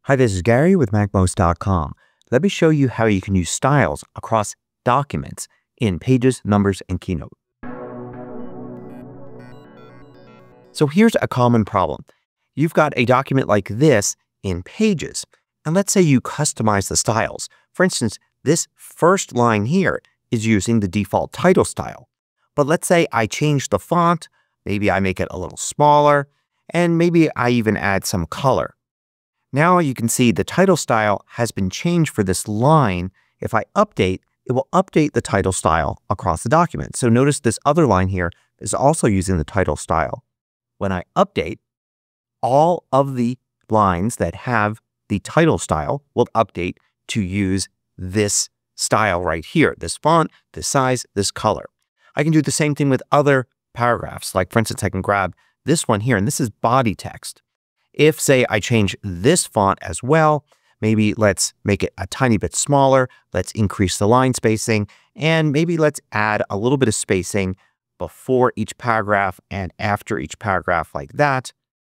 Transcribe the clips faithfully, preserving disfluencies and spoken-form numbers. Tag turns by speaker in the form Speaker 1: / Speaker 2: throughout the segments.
Speaker 1: Hi, this is Gary with Mac most dot com. Let me show you how you can use styles across documents in Pages, Numbers, and Keynote. So here's a common problem. You've got a document like this in Pages, and let's say you customize the styles. For instance, this first line here is using the default title style. But let's say I change the font, maybe I make it a little smaller, and maybe I even add some color. Now you can see the title style has been changed for this line. If I update, it will update the title style across the document. So notice this other line here is also using the title style. When I update, all of the lines that have the title style will update to use this style right here, this font, this size, this color. I can do the same thing with other paragraphs. Like for instance, I can grab this one here, and this is body text. If, say, I change this font as well, maybe let's make it a tiny bit smaller. Let's increase the line spacing, and maybe let's add a little bit of spacing before each paragraph and after each paragraph like that.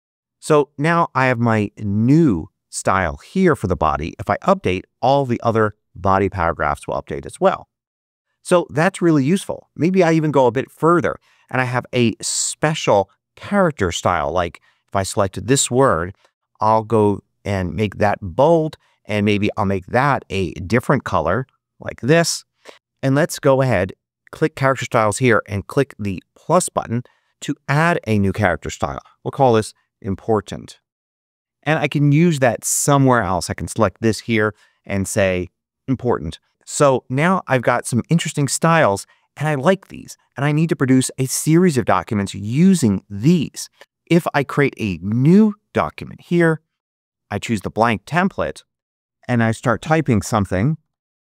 Speaker 1: So now I have my new style here for the body. If I update, all the other body paragraphs will update as well. So that's really useful. Maybe I even go a bit further and I have a special character style. Like if I selected this word, I'll go and make that bold, and maybe I'll make that a different color like this. And let's go ahead, click character styles here and click the plus button to add a new character style. We'll call this important. And I can use that somewhere else. I can select this here and say important. So now I've got some interesting styles, and I like these, and I need to produce a series of documents using these. If I create a new document here, I choose the blank template, and I start typing something,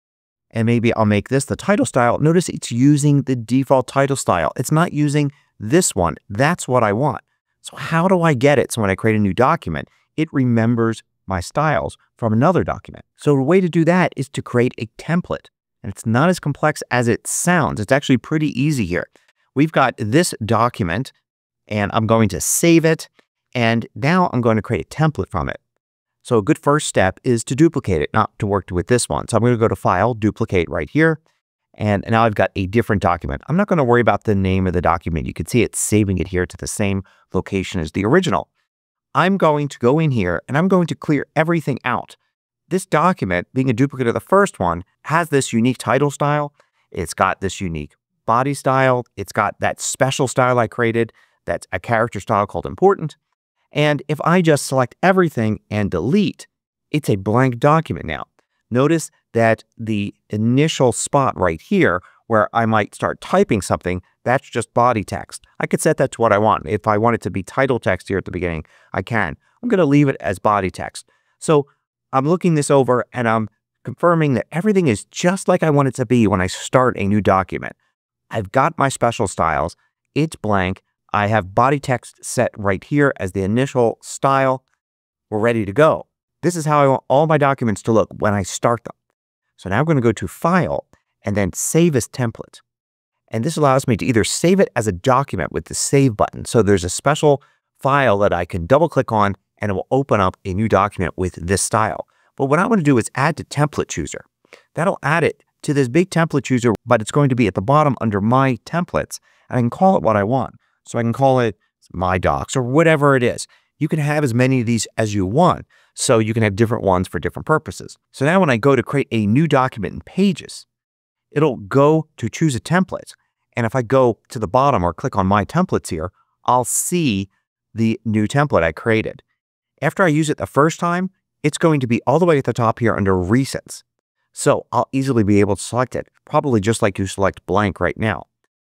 Speaker 1: and maybe I'll make this the title style. Notice it's using the default title style. It's not using this one. That's what I want. So how do I get it so when I create a new document, it remembers my styles from another document? So the way to do that is to create a template. And it's not as complex as it sounds. It's actually pretty easy here. We've got this document, and I'm going to save it. And now I'm going to create a template from it. So a good first step is to duplicate it, not to work with this one. So I'm going to go to File, Duplicate right here. And now I've got a different document. I'm not going to worry about the name of the document. You can see it's saving it here to the same location as the original. I'm going to go in here and I'm going to clear everything out. This document, being a duplicate of the first one, has this unique title style. It's got this unique body style. It's got that special style I created. That's a character style called important. And if I just select everything and delete, it's a blank document now. Notice that the initial spot right here where I might start typing something, that's just body text. I could set that to what I want. If I want it to be title text here at the beginning, I can. I'm going to leave it as body text. So I'm looking this over and I'm confirming that everything is just like I want it to be when I start a new document. I've got my special styles. It's blank. I have body text set right here as the initial style. We're ready to go. This is how I want all my documents to look when I start them. So now I'm going to go to File and then Save as Template. And this allows me to either save it as a document with the Save button. So there's a special file that I can double click on and it will open up a new document with this style. But what I want to do is add to Template Chooser. That'll add it to this big template chooser, but it's going to be at the bottom under My Templates. And I can call it what I want. So I can call it My Docs or whatever it is. You can have as many of these as you want. So you can have different ones for different purposes. So now when I go to create a new document in Pages, it'll go to choose a template. And if I go to the bottom or click on My Templates here, I'll see the new template I created. After I use it the first time, it's going to be all the way at the top here under Recents. So I'll easily be able to select it, probably just like you select blank right now.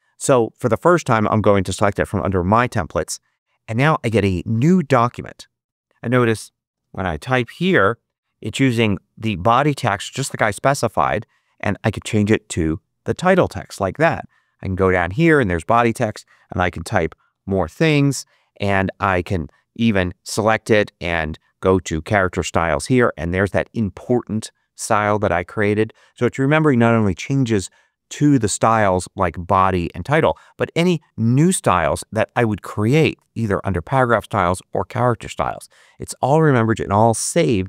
Speaker 1: So for the first time, I'm going to select it from under My Templates. And now I get a new document. And notice when I type here, it's using the body text just like I specified. And I could change it to the title text like that. I can go down here and there's body text and I can type more things. And I can even select it and go to character styles here. And there's that important style that I created. So it's remembering not only changes to the styles like body and title, but any new styles that I would create either under paragraph styles or character styles. It's all remembered and all saved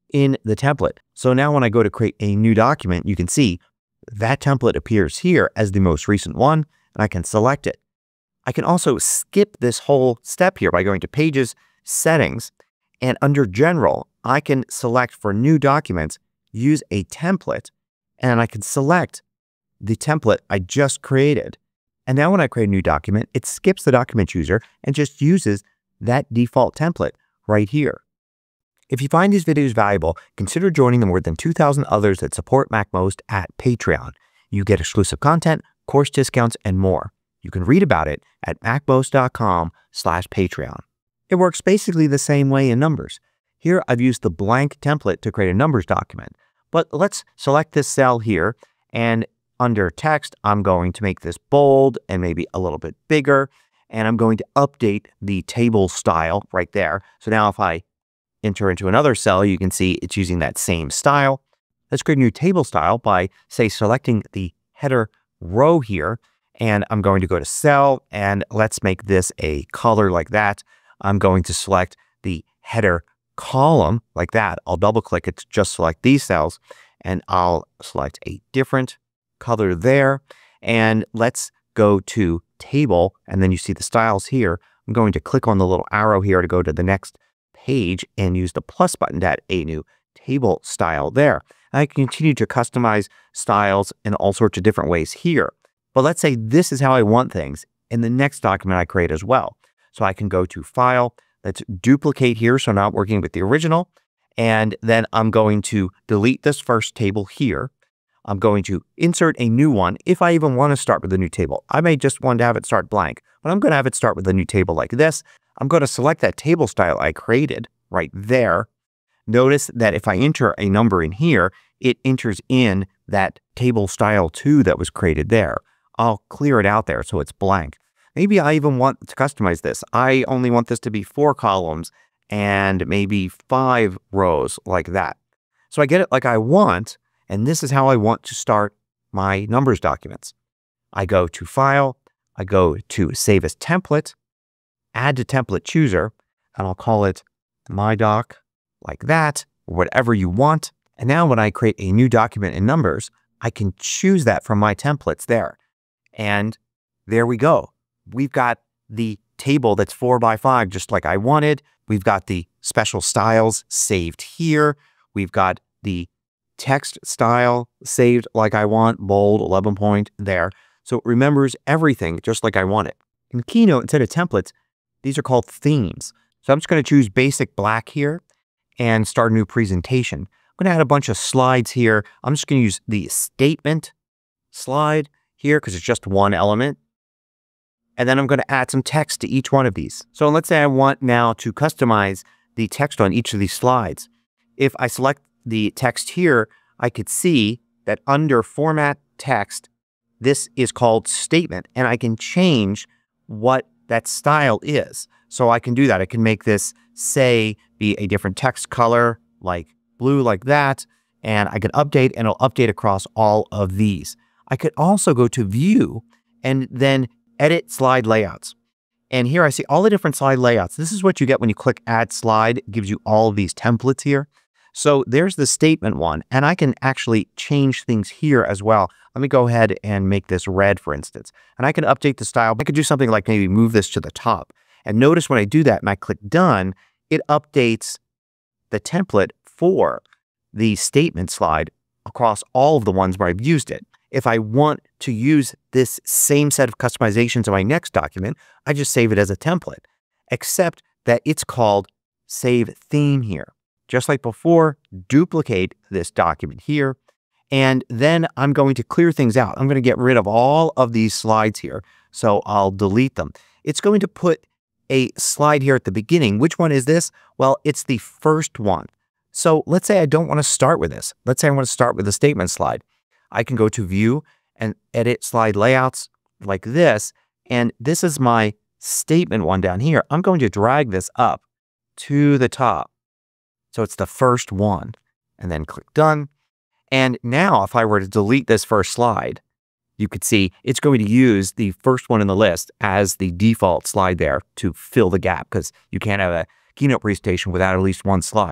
Speaker 1: in the template. So now when I go to create a new document, you can see that template appears here as the most recent one, and I can select it. I can also skip this whole step here by going to Pages, Settings, and under General, I can select for new documents, use a template, and I can select the template I just created. And now when I create a new document, it skips the document chooser and just uses that default template right here. If you find these videos valuable, consider joining the more than two thousand others that support MACMOST at Patreon. You get exclusive content, course discounts, and more. You can read about it at macmost dot com slash Patreon. It works basically the same way in Numbers. Here I've used the blank template to create a Numbers document. But let's select this cell here, and under Text, I'm going to make this bold and maybe a little bit bigger, and I'm going to update the table style right there. So now if I enter into another cell, you can see it's using that same style. Let's create a new table style by, say, selecting the header row here, and I'm going to go to Cell, and let's make this a color like that. I'm going to select the header column like that. I'll double click it to just select these cells, and I'll select a different color there. And let's go to Table, and then you see the styles here. I'm going to click on the little arrow here to go to the next page and use the plus button to add a new table style there. I can continue to customize styles in all sorts of different ways here. But let's say this is how I want things in the next document I create as well. So I can go to File, let's duplicate here so I'm not working with the original, and then I'm going to delete this first table here. I'm going to insert a new one if I even want to start with a new table. I may just want to have it start blank, but I'm going to have it start with a new table like this. I'm going to select that table style I created right there. Notice that if I enter a number in here, it enters in that table style two that was created there. I'll clear it out there so it's blank. Maybe I even want to customize this. I only want this to be four columns and maybe five rows like that. So I get it like I want, and this is how I want to start my Numbers documents. I go to File, I go to Save as Template, Add to Template Chooser, and I'll call it My Doc like that, or whatever you want. And now when I create a new document in Numbers, I can choose that from my templates there. And there we go. We've got the table that's four by five, just like I wanted. We've got the special styles saved here. We've got the text style saved like I want, bold, eleven point there. So it remembers everything just like I want it. In Keynote, instead of templates, these are called themes. So I'm just going to choose basic black here and start a new presentation. I'm going to add a bunch of slides here. I'm just going to use the statement slide here because it's just one element. And then I'm going to add some text to each one of these. So let's say I want now to customize the text on each of these slides. If I select the text here, I could see that under Format Text, this is called Statement, and I can change what that style is. So I can do that. I can make this, say, be a different text color, like blue like that, and I can update, and it'll update across all of these. I could also go to View and then Edit Slide Layouts. And here I see all the different slide layouts. This is what you get when you click Add Slide. It gives you all of these templates here. So there's the statement one, and I can actually change things here as well. Let me go ahead and make this red, for instance. And I can update the style. I could do something like maybe move this to the top. And notice when I do that and I click Done, it updates the template for the statement slide across all of the ones where I've used it. If I want to use this same set of customizations in my next document, I just save it as a template, except that it's called Save Theme here. Just like before, duplicate this document here, and then I'm going to clear things out. I'm going to get rid of all of these slides here, so I'll delete them. It's going to put a slide here at the beginning. Which one is this? Well, it's the first one. So let's say I don't want to start with this. Let's say I want to start with the statement slide. I can go to View and Edit Slide Layouts like this, and this is my statement one down here. I'm going to drag this up to the top. So it's the first one, and then click Done. And now if I were to delete this first slide, you could see it's going to use the first one in the list as the default slide there to fill the gap, because you can't have a Keynote presentation without at least one slide.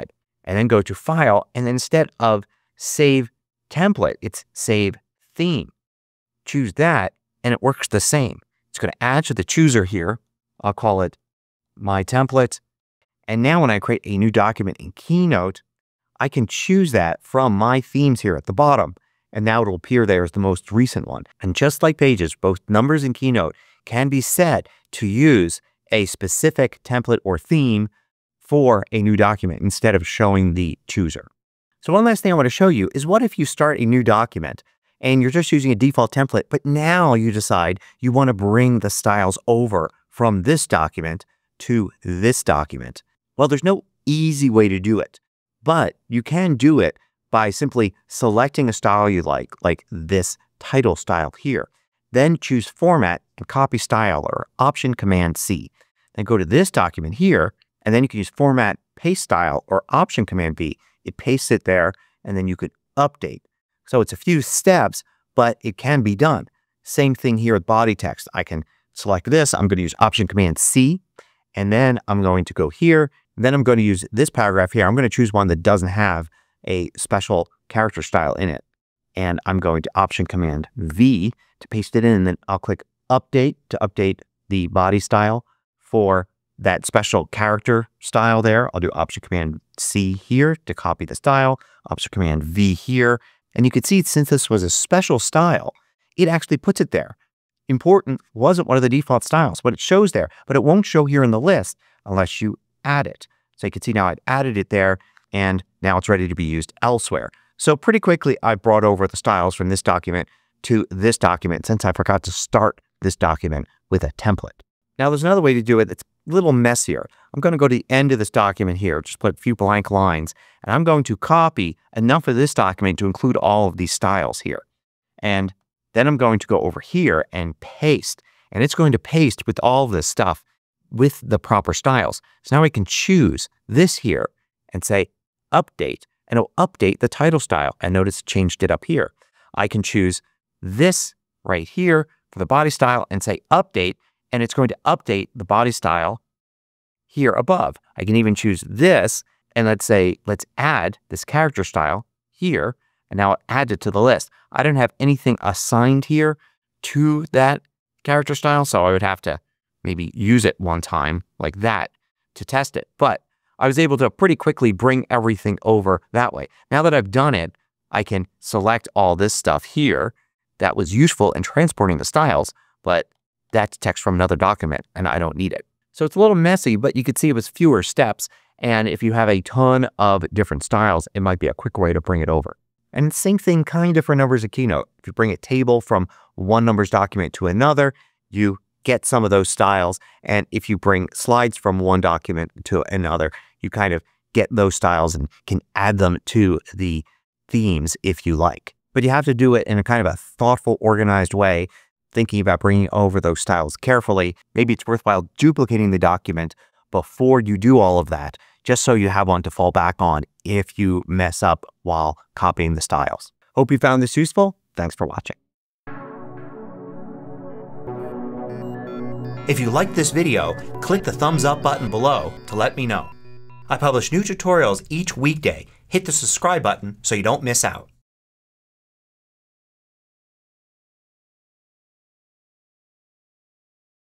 Speaker 1: and then go to File, and then instead of Save Template, it's Save Theme. Choose that, and it works the same. It's going to add to the chooser here. I'll call it My Template. And now when I create a new document in Keynote, I can choose that from my themes here at the bottom. And now it'll appear there as the most recent one. And just like Pages, both Numbers and Keynote can be set to use a specific template or theme for a new document instead of showing the chooser. So one last thing I want to show you is what if you start a new document and you're just using a default template, but now you decide you want to bring the styles over from this document to this document. Well, there's no easy way to do it, but you can do it by simply selecting a style you like, like this title style here. Then choose Format and Copy Style, or Option Command C. Then go to this document here, and then you can use Format, Paste Style, or Option Command V. It pastes it there, and then you could update. So it's a few steps, but it can be done. Same thing here with body text. I can select this. I'm going to use Option Command C, and then I'm going to go here. And then I'm going to use this paragraph here. I'm going to choose one that doesn't have a special character style in it. And I'm going to Option Command V to paste it in, and then I'll click Update to update the body style for that special character style there. I'll do Option Command C here to copy the style, Option Command V here. And you can see since this was a special style, it actually puts it there. Important wasn't one of the default styles, but it shows there, but it won't show here in the list unless you add it. So you can see now I've added it there, and now it's ready to be used elsewhere. So pretty quickly, I brought over the styles from this document to this document since I forgot to start this document with a template. Now there's another way to do it that's a little messier. I'm going to go to the end of this document here, just put a few blank lines, and I'm going to copy enough of this document to include all of these styles here. And then I'm going to go over here and paste, and it's going to paste with all of this stuff with the proper styles. So now I can choose this here and say Update, and it'll update the title style. And notice it changed it up here. I can choose this right here for the body style and say Update, and it's going to update the body style here above. I can even choose this, and let's say, let's add this character style here, and now it adds it to the list. I don't have anything assigned here to that character style, so I would have to maybe use it one time like that to test it. But I was able to pretty quickly bring everything over that way. Now that I've done it, I can select all this stuff here that was useful in transporting the styles, but that's text from another document and I don't need it. So it's a little messy, but you could see it was fewer steps. And if you have a ton of different styles, it might be a quick way to bring it over. And same thing kind of for Numbers and Keynote. If you bring a table from one Numbers document to another, you get some of those styles. And if you bring slides from one document to another, you kind of get those styles and can add them to the themes if you like. But you have to do it in a kind of a thoughtful, organized way, thinking about bringing over those styles carefully. Maybe it's worthwhile duplicating the document before you do all of that, just so you have one to fall back on if you mess up while copying the styles. Hope you found this useful. Thanks for watching. If you liked this video, click the thumbs up button below to let me know. I publish new tutorials each weekday. Hit the subscribe button so you don't miss out.